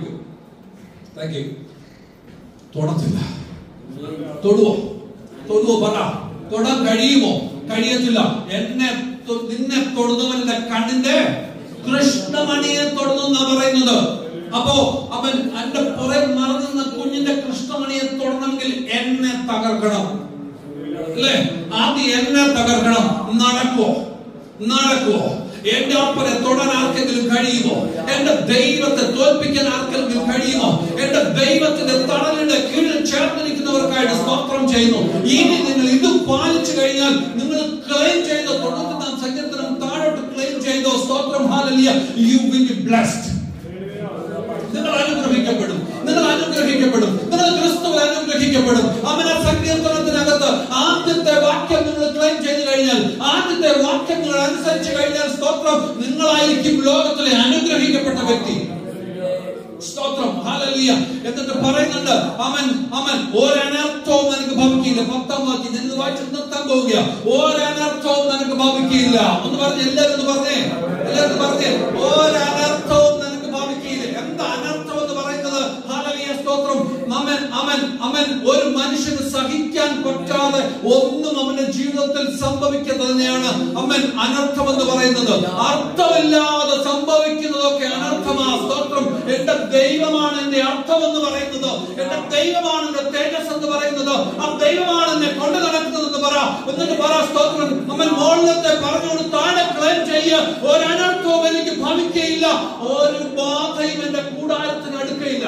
Thank you. തൊടത്തില്ല. തൊടുവോ? തൊടുവോ? പറ. തൊടാൻ കഴിയുമോ? കഴിയത്തില്ല. നിന്നെ തൊടുന്നവന്റെ കണ്ണിന്റെ കൃഷ്ണമണിയെ തൊടുന്നു എന്നാ പറയുന്നത്. അപ്പോ അവൻ എന്റെ പുറകെ മറന്നുന്ന കുഞ്ഞിന്റെ കൃഷ്ണമണിയെ തൊടണമെങ്കിൽ എന്നെ തകർക്കണം, അല്ലേ? ആദ്യം എന്നെ തകർക്കണം. നടക്കുവോ? നടക്കുവോ? എന്റെ അപ്പനെ തൊടാൻ ആർക്കെങ്കിലും കഴിയുമോ? എന്റെ ദൈവത്തെ തോൽപ്പിക്കാൻ ആർക്കെങ്കിലും കഴിയുമോ? എന്റെ ദൈവത്തിന്റെ തണലിന്റെ കീഴിൽ ചേർന്നിരിക്കുന്നവർക്കായിട്ട് സ്തോത്രം ചെയ്യുന്നു. ഇനി നിങ്ങൾ ഇത് പാലിച്ചു കഴിഞ്ഞാൽ നിങ്ങൾ ക്ലെയിം ചെയ്തോ, 90-ാം സങ്കീർത്തനം താഴോട്ട് ക്ലെയിം ചെയ്തോ, സ്തോത്രം ഹല്ലേലൂയ, you will be blessed. നിങ്ങൾ അനുഗ്രഹിക്കപ്പെടും. നിങ്ങൾ അനുഗ്രഹിക്കപ്പെടും. നിങ്ങൾ ക്രിസ്തുവിൽ അനുഗ്രഹിക്കപ്പെടും. അവന്റെ സങ്കീർത്തനത്തിനകത്ത് ആദ്യത്തെ വാക്യം നിങ്ങൾ ക്ലെയിം ചെയ്തു കഴിഞ്ഞാൽ, ആദ്യത്തെ വാക്യം നിങ്ങൾ അനുസരിച്ച് കഴിഞ്ഞാൽ സ്തോത്രം നിങ്ങളായിരിക്കും ലോകത്തിലെ അനുഗ്രഹിക്കപ്പെട്ട വ്യക്തി. സ്തോത്രം ഹല്ലേലൂയ. എന്നിട്ട് പറയുന്നുണ്ട് അവൻ അവൻ ഒരനർത്ഥവും നിനക്ക് ഭവിക്കില്ല. 10-ാം വാക്യം ഞാൻ വായിച്ചു നിർത്താൻ പോവുക. ഒരനർത്ഥവും നിനക്ക് ഭവിക്കില്ല. ഒന്ന് പറഞ്ഞേ, എല്ലാവരും ഒന്ന് പറഞ്ഞേ, എല്ലാവരും പറഞ്ഞേ, ഒരനർത്ഥവും നിനക്ക് ഭവിക്കില്ല. എന്താ അനർത്ഥം എന്ന് പറയുന്നത്? ഹല്ലേലൂയ. സ്തോത്രം. അവൻ അവൻ അവൻ ഒരു മനുഷ്യന് സഹിക്കാൻ പറ്റാതെ ഒന്നും അവന്റെ ജീവിതത്തിൽ സംഭവിക്കുന്നതിനെയാണ് അവൻ അനർത്ഥം എന്ന് പറയുന്നത്. അർത്ഥമില്ലാതെ സംഭവിക്കുന്നതൊക്കെ അനർത്ഥമാ. സ്തോത്രം. എന്റെ ദൈവമാണ് എന്റെ അർത്ഥം എന്ന് പറയുന്നത്. എന്റെ ദൈവമാണ് എന്റെ തേജസ് എന്ന് പറയുന്നത്. ആ ദൈവമാണ് എന്നെ കൊണ്ടു നടക്കുന്നത് എന്ന് പറ. എന്നിട്ട് പറ സ്തോത്രം. നമ്മൾ മോളിലത്തെ പറഞ്ഞുകൊണ്ട് താഴെ ക്ലെയിം ചെയ്യുക. ഒരു അനർത്ഥവും എനിക്ക് ഭവിക്കയില്ല. ഒരു ബാധയും എന്റെ കൂടാരത്തിന് അടുക്കയില്ല.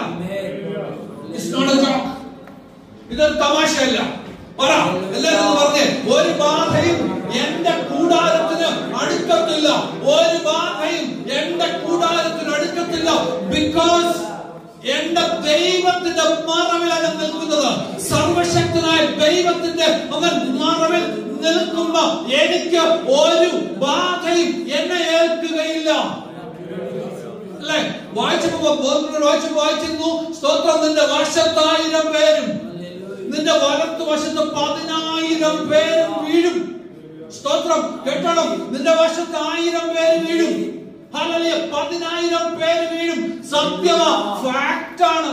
ഇതൊരു തമാശയല്ല. പറ, എല്ലാവരും പറഞ്ഞേ, ഒരു ബാധയും എന്റെ കൂടാരത്തിന് അടുക്കത്തില്ല. ഒരു ബാധയും എന്റെ കൂടാരത്തിന് അടുക്കത്തില്ല. ബിക്കോസ് എന്റെ ദൈവത്തിന്റെ മറവിലാണ് നിൽക്കുന്നത്. സർവശക്തനായ ദൈവത്തിന്റെ അവൻ മറവിൽ നിൽക്കുമ്പോ എനിക്ക് ഒരു ബാധയും എന്നെ ഏൽക്കുകയില്ല. അല്ലെ? വായിച്ചിരുന്നു സ്തോത്രം. നിന്റെ വശത്ത് 1000 പേരും നിന്റെ വലത്ത് വശത്ത് 10,000 പേരും വീഴും. സ്തോത്രം. കേട്ടോളം. നിന്റെ വശത്ത് 1000 പേര് വീഴും. ഹല്ലേലൂയ. 10,000 പേര് വീഴും. സത്യമാ, ഫാക്റ്റാണ്.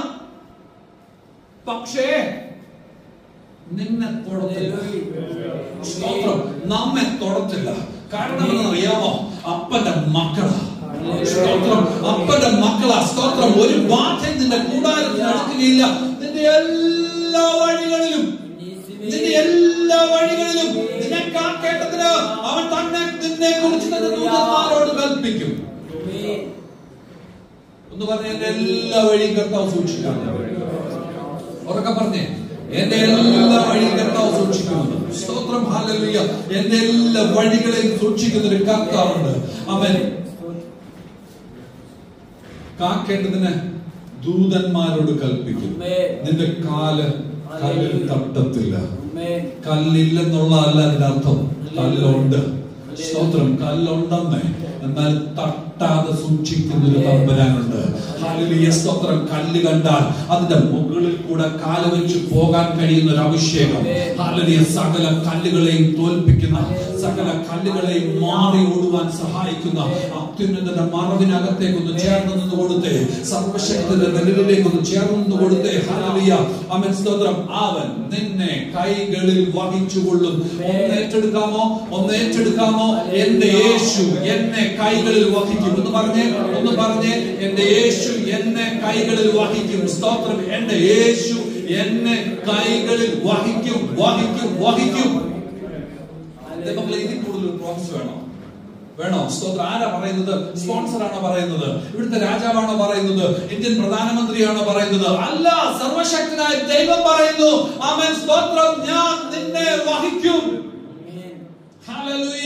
പക്ഷേ നിന്നെ തൊടത്തില്ല. സ്തോത്രം. നമ്മെ തൊടത്തില്ല. കാരണം എന്നറിയാമോ? അപ്പന്റെ മക്കളാ. സ്തോത്രം. അപ്പന്റെ മക്കളാ. സ്തോത്രം. ഒരു ബാധയും നിന്റെ കൂടാരത്തിന് അടുക്കുകയില്ല. നിന്റെ എല്ലാ വഴികളിലും നിന്നെ കാക്കേണ്ടതിന് അവൻ തന്നെ നിന്നെ കുറിച്ച് തന്നെ ദൂതന്മാരോട് കൽപ്പിക്കും. ഒന്ന് പറഞ്ഞേ, എന്റെ എല്ലാ വഴിയും കർത്താവ് സൂക്ഷിക്കണം. ഉറക്കെ പറഞ്ഞേ, എന്റെ എല്ലാ വഴിയും കർത്താവ് സൂക്ഷിക്കുന്നു. സ്തോത്രം. ഹല്ലേലൂയ. എന്റെ എല്ലാ വഴികളെയും സൂക്ഷിക്കുന്ന ഒരു കർത്താവുണ്ട്. അവൻ കാക്കേണ്ടതിന് ദൂതന്മാരോട് കൽപ്പിക്കും. നിന്റെ കാല് കല്ലിൽ തട്ടത്തില്ല. കല്ലില്ലെന്നുള്ള അല്ല അതിന്റെ അർത്ഥം. കല്ലുണ്ട്. സ്തോത്രം. കല്ലുണ്ടെന്നേ, എന്നാൽ തട്ടാതെ സൂക്ഷിക്കുന്ന ഒരു തമ്പുരാനുണ്ട്. ഹല്ലേലൂയ. സ്തോത്രം. കല്ല് കണ്ടാൽ അതിന്റെ മുകളിൽ കൂടെ കാല് വെച്ച് പോകാൻ കഴിയുന്ന ഒരു അഭിഷേകം. ഹല്ലേലൂയ. സകല കല്ലുകളെയും തോൽപ്പിക്കുന്ന, സകല കല്ലുകളെയും മാറി ഓടുവാൻ സഹായിക്കുന്ന അത്യുന്നതന്റെ മറവിനകത്തേക്കൊന്ന് ചേർന്ന് നിന്ന് കൊടുത്തേ. സർവശക്തന്റെ നിഴലിലേക്കൊന്ന് ചേർന്ന് നിന്ന് കൊടുത്തേ. ഹല്ലേലൂയ. ആമേൻ. സ്തോത്രം. അവൻ നിന്നെ കൈകളിൽ വഹിച്ചുകൊള്ളും. ഒന്ന് ഏറ്റെടുക്കാമോ? ഒന്ന് ഏറ്റെടുക്കാമോ? എന്റെ യേശു എന്നെ കൈകളിൽ വഹിക്കും. ഒന്ന് പറഞ്ഞേ, ഒന്ന് പറഞ്ഞേ, എന്റെ യേശു എന്നെ കൈകളിൽ വഹിക്കും. സ്തോത്രം. എന്റെ യേശു എന്നെ കൈകളിൽ വഹിക്കും, വഹിക്കും, വഹിക്കും. ഇതിൽ കൂടുതൽ പ്രോമിസ് വേണോ? വേണോ? സ്തോത്രം. ആരാ പറയുന്നത്? സ്പോൺസർ ആണോ പറയുന്നത്? ഇവിടുത്തെ രാജാവാണോ പറയുന്നത്? ഇന്ത്യൻ പ്രധാനമന്ത്രിയാണോ പറയുന്നത്? അല്ല, സർവശക്തനായ ദൈവം പറയുന്നു. ആമേൻ. സ്തോത്രം. ഞാൻ നിന്നെ വഹിക്കും. ഹല്ലേലൂയ.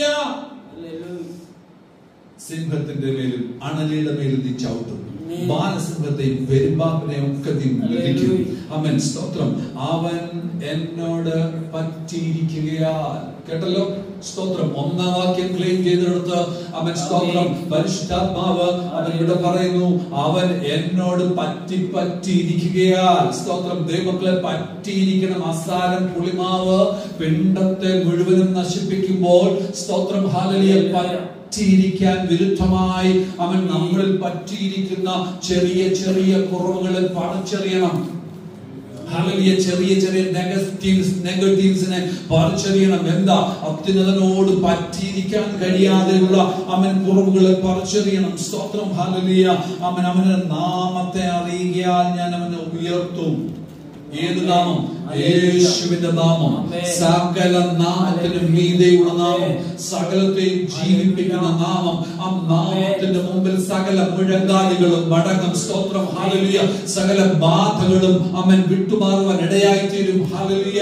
സിംഹത്തിന്റെ മേലും അണലിയുടെ മേലും നീ ചവിട്ടും, ബാലസിംഹത്തെയും പെരുമ്പാമ്പിനെയും ഒക്കെ നീ ലഭിക്കും. ആമേൻ. സ്തോത്രം. അവൻ എന്നോട് പറ്റിയിരിക്കുകയാൽ. കേട്ടല്ലോ? സ്തോത്രം. ഒന്നാം വാക്യം ക്ലെയിം ചെയ്തെടുത്ത് അവൻ സ്തോത്രം പരിശുദ്ധാത്മാവ് അവൻ ഇവിടെ പറയുന്നു, അവൻ എന്നോട് പറ്റിയിരിക്കുകയാൽ. സ്തോത്രം. ദൈവമക്കളെ പറ്റിയിരിക്കണം. അസാരം പുളിമാവ് പിണ്ടത്തെ മുഴുവനും നശിപ്പിക്കുമ്പോൾ സ്തോത്രം ഹല്ലേലൂയ പറ്റിയിരിക്കാൻ വിരുദ്ധമായി അവൻ നമ്മളിൽ പറ്റിയിരിക്കുന്ന ചെറിയ ചെറിയ കുറവുകളെ പറിച്ചറിയണം. ഹല്ലേലൂയ. ചെറിയ ചെറിയ നെഗറ്റീവ്സിനെ പറിച്ചറിയണം. എന്താ? അത്യുന്നതനോട് പറ്റിയിരിക്കാൻ കഴിയാതെയുള്ള അവൻ കുറവുകളെ പറിച്ചറിയണം. സ്തോത്രം. ഹല്ലേലൂയ. അവന്റെ നാമത്തെ അറിയുകയാൽ ഞാൻ അവനെ ഉയർത്തും. ഏത് നാമം? യേശുവിന്റെ നാമം. സകല നാമത്തിനും മീതെയുള്ള നാമം, സകലത്തെയും ജീവിപ്പിക്കുന്ന നാമം. ആ നാമത്തിന്റെ മുമ്പിൽ സകല മുഴങ്കാലുകളും മടങ്ങും. സ്തോത്രം. ഹല്ലേലൂയ. സകല ബാധകളും അവൻ വിട്ടുമാറുവാൻ ഇടയായിത്തീരും. ഹല്ലേലൂയ.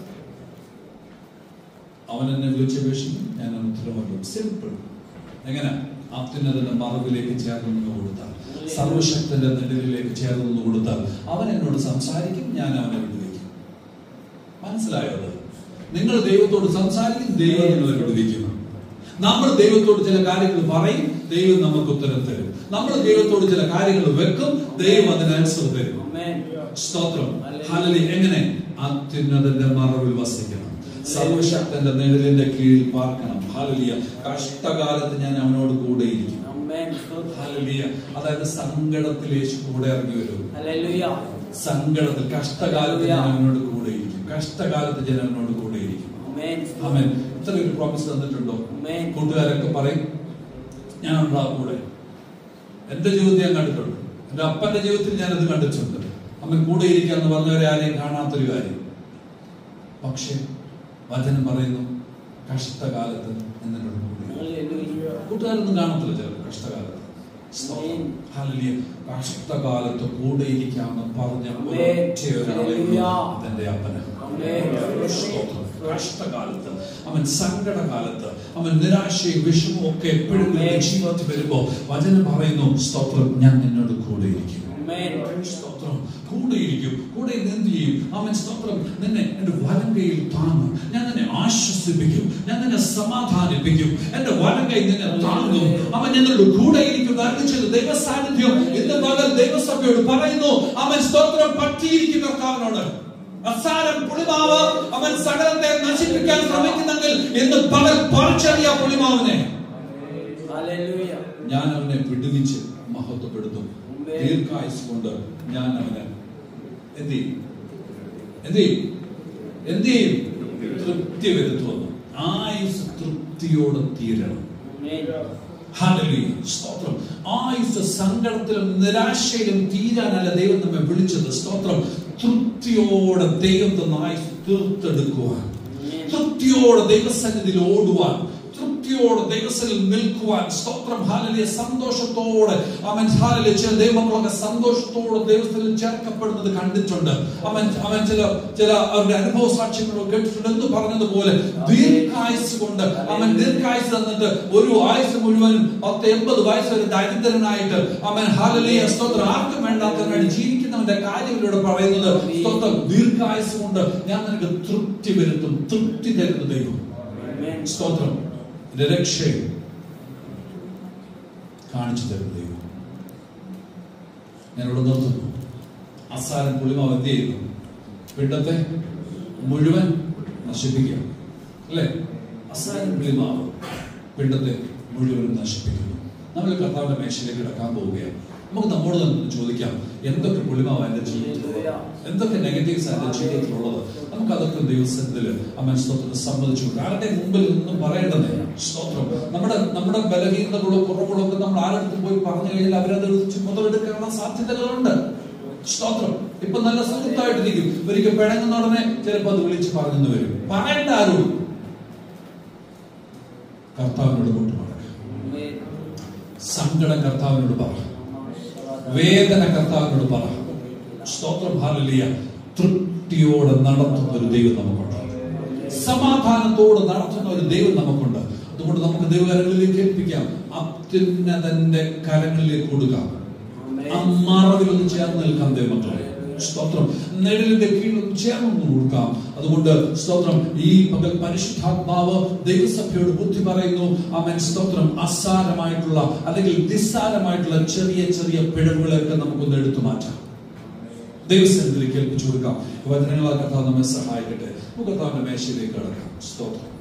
അവൻ എന്നെ വിളിച്ചപേക്ഷിക്കും, ഞാൻ ഉത്തരവാദിക്കും. സിമ്പിൾ. എങ്ങനെ? അത്യുന്നതന്റെ മറവിലേക്ക് ചേർന്നു കൊടുത്താൽ, സർവശക്തന്റെ നെടുവിലേക്ക് ചേർന്നു കൊടുത്താൽ അവൻ എന്നോട് സംസാരിക്കും, ഞാൻ അവനെ വിടുവിക്കും. മനസ്സിലായോ? നിങ്ങൾ ദൈവത്തോട് സംസാരിക്കും, ദൈവം നിങ്ങളെ വിടുവിക്കും. നമ്മൾ ദൈവത്തോട് ചില കാര്യങ്ങൾ പറയും, ദൈവം നമുക്ക് ഉത്തരം തരും. നമ്മൾ ദൈവത്തോട് ചില കാര്യങ്ങൾ വെക്കും, ദൈവം അതിന് ആൻസർ തരും. സ്തോത്രം. ഹല്ലേലൂയ. എങ്ങനെ? അത്യുന്നതന്റെ മറവിൽ വസിക്കണം, സർവശക്തന്റെ നിഴലിന്റെ കീഴിൽ പാർക്കണം. ഹല്ലേലൂയ. കഷ്ടകാലത്ത് ഞാൻ അവനോട് കൂടെയിരിക്കും. ഹല്ലേലൂയ. അതായത് സങ്കടത്തിൽ യേശു കൂടെ ഇറങ്ങി വരും. ഹല്ലേലൂയ. സങ്കടത്തിൽ, കഷ്ടകാലത്ത് ഞാൻ അവനോട് കൂടെയിരിക്കും. കഷ്ടകാലത്ത് ഞാൻ അവനോട് കൂടെയിരിക്കും. ആമേൻ. ഇത്ര ഒരു പ്രോമിസ് തന്നിട്ടുണ്ടോ? കൂട്ടുകാരൊക്കെ പറയും, ഞാൻ ഉണ്ടാവും കൂടെ. എന്റെ ജീവിതത്തിൽ ഞാൻ കണ്ടിട്ടുണ്ട്, എന്റെ അപ്പന്റെ ജീവിതത്തിൽ ഞാനത് കണ്ടിട്ടുണ്ട്. അവൻ കൂടെ ഇരിക്കാന്ന് പറഞ്ഞവരെ ആരെയും കാണാത്തൊരു കാര്യം. പക്ഷെ വചനം പറയുന്നു, കഷ്ടകാലത്ത് എന്നോട് കൂടെ. കൂട്ടുകാരൊന്നും കാണത്തില്ല ചിലപ്പോൾ കഷ്ടകാലത്ത്. കഷ്ടകാലത്ത് കൂടെ ഇരിക്കാമെന്ന് പറഞ്ഞ എന്റെ അപ്പന്. കഷ്ടകാലത്ത്, അവൻ സങ്കടകാലത്ത്, അവൻ നിരാശയും വിഷമവും ഒക്കെ എപ്പോഴും ജീവിതത്തിൽ വരുമ്പോ വചനം പറയുന്നു, സ്തോത്രം, ഞാൻ നിന്നോട് കൂടെ ഇരിക്കും. സ്തോത്രം. കൂടെയിരിക്കും. കൂടെ എന്ത് ചെയ്യും? അവൻ സ്തോത്രം നിന്നെ എന്റെ വലം കൈയിൽ താങ്ങും. ഞാൻ നിന്നെ ആശ്വസിപ്പിക്കും, ഞാൻ നിന്നെ സമാധാനിപ്പിക്കും. എന്റെ വലം കൈ നിന്നെ താങ്ങും. അവൻ എന്നോട് കൂടെ ഇരിക്കും. ദൈവ സാന്നിധ്യം ഇന്ന് പകൽ ദൈവസഭയോട് പറയുന്നു, അവൻ സ്തോത്രം പറ്റിയിരിക്കും കർത്താവിനോട്. അസാരം പുളിമാവ് അവൻ സകലത്തെ നശിപ്പിക്കാൻ ശ്രമിക്കുന്നെങ്കിൽ ഇന്ന് പകൽ പറിച്ചറിയ പുളിമാവിനെ ഞാൻ അവനെ വിടുവിച്ച് മഹത്വപ്പെടുത്തും. ദീർഘായുസ് കൊണ്ട് ഞാൻ അവനെ എന്ത് ചെയ്യും? തൃപ്തി വരുത്തുന്നു. ആയുസ് തൃപ്തിയോടെ തീരണം. ഹല്ലേലൂയ. സ്തോത്രം. ആയുസ് സങ്കടത്തിലും നിരാശയിലും തീരാനല്ല ദൈവം നമ്മെ വിളിച്ചത്. സ്തോത്രം. തൃപ്തിയോടെ ദൈവം തന്ന ആയുസ് തീർത്തെടുക്കുവാൻ, തൃപ്തിയോടെ ദൈവസന്നിധിയിൽ ഓടുവാൻ, തൃപ്തിയോടെ ദൈവസന്നിധിയിൽ നിൽക്കുവാൻ. സ്തോത്രം. ഹല്ലേലൂയ. സന്തോഷത്തോടെ അവൻ ഹല്ലേലൂയ. ചില ദൈവങ്ങളൊക്കെ സന്തോഷത്തോടെ ദൈവത്തിൽ ചേർക്കപ്പെടുന്നത് കണ്ടിട്ടുണ്ട്. അവൻ ചില അവരുടെ അനുഭവ സാക്ഷ്യങ്ങളോ കേട്ടിട്ടുണ്ട്. എന്ന് പറഞ്ഞതുപോലെ ദീർഘായുസ് കൊണ്ട് അവൻ ദീർഘായുസ് തന്നിട്ട് ഒരു ആയുസ് മുഴുവനും 80 വയസ്സ് വരെ ദരിദ്രനായിട്ട് അവൻ ഹല്ലേലൂയ സ്തോത്രം ആർക്കും വേണ്ടാത്തവനായിട്ട് ജീവിക്കുന്നവന്റെ കാര്യത്തിലൂടെ പറയുന്നത്, സ്തോത്രം, ദീർഘായുസ് കൊണ്ട് ഞാൻ നിനക്ക് തൃപ്തി വരുത്തും. തൃപ്തി തരുന്ന ദൈവം. സ്തോത്രം. രക്ഷയും കാണിച്ചു തരുന്ന ദൈവം. ഞാനിവിടെ നിർത്തുന്നു. അസാരം പുളിമാവ് എന്ത് ചെയ്യുന്നു? പിണ്ടത്തെ മുഴുവൻ നശിപ്പിക്കുക. അല്ലെ? അസാരം പുളിമാവ് പിണ്ടത്തെ മുഴുവൻ നശിപ്പിക്കുന്നു. നമ്മൾ കർത്താവിന്റെ മേശയിലേക്ക് കിടക്കാൻ പോവുകയാണ്. നമുക്ക് നമ്മോട് തന്നെ ചോദിക്കാം, എന്തൊക്കെ പുളിമാവ് എന്റെ ജീവിതത്തിലുള്ളത്, എന്തൊക്കെ നെഗറ്റീവ്സ് എന്റെ ജീവിതത്തിലുള്ളത്. നമുക്ക് അതൊക്കെ ദൈവസന്നിധിയിൽ അമ്മ സ്തോത്രം സമ്മതിച്ചു. ആരുടെ മുമ്പിൽ ഒന്നും പറയേണ്ടതേ. സ്തോത്രം. നമ്മുടെ ബലഹീനതകളോ കുറവുകളോ ഒക്കെ നമ്മൾ ആരുടെ പോയി പറഞ്ഞു കഴിഞ്ഞാൽ അവരത് മുതലെടുക്കാനുള്ള സാധ്യതകളുണ്ട്. സ്തോത്രം. ഇപ്പൊ നല്ല സുഹൃത്തായിട്ടിരിക്കും, ഒരിക്കൽ പിഴങ്ങുന്ന ഉടനെ ചിലപ്പോൾ അത് വിളിച്ച് പറഞ്ഞു വരും. പറയേണ്ട ആരോടും കർത്താവിനോട് കൊണ്ടുപോകും. സങ്കടം കർത്താവിനോട് പറ, വേദന കർത്താവിനോട് പറ. സ്തോത്രം, ഹല്ലേലൂയ. തൃപ്തിയോടെ നടത്തുന്ന ഒരു ദൈവം നമുക്കുണ്ട്, സമാധാനത്തോടെ നടത്തുന്ന ഒരു ദൈവം നമുക്കുണ്ട്. അതുകൊണ്ട് നമുക്ക് ദൈവകരങ്ങളിലേക്ക് ഏൽപ്പിക്കാം, അത്യുന്നതന്റെ കരങ്ങളിലേക്ക് കൊടുക്കാം. ആ മറവിലൊന്ന് ചേർന്ന് നിൽക്കാം ദൈവമക്കളെ. സ്തോത്രം, നിഴലിന്റെ കീഴിൽ ചേർന്ന് കൊടുക്കാം. അതുകൊണ്ട് സ്തോത്രം, ഈ പകൽ പരിശുദ്ധാത്മാവ് ദൈവസഭയോട് ബുദ്ധി പറയുന്നു. ആമേൻ. സ്തോത്രം, അസാരമായിട്ടുള്ള അല്ലെങ്കിൽ നിസ്സാരമായിട്ടുള്ള ചെറിയ ചെറിയ പിഴവുകളൊക്കെ നമുക്കൊന്ന് എടുത്തു മാറ്റാം, ദൈവസന്നിധിയിലേക്ക് ഏൽപ്പിച്ചു കൊടുക്കാം. വചനങ്ങളാൽ കർത്താവ് നമ്മെ സഹായിക്കട്ടെ. നമുക്ക് കർത്താവിന്റെ മേശയിലേക്ക് കടക്കാം. സ്തോത്രം.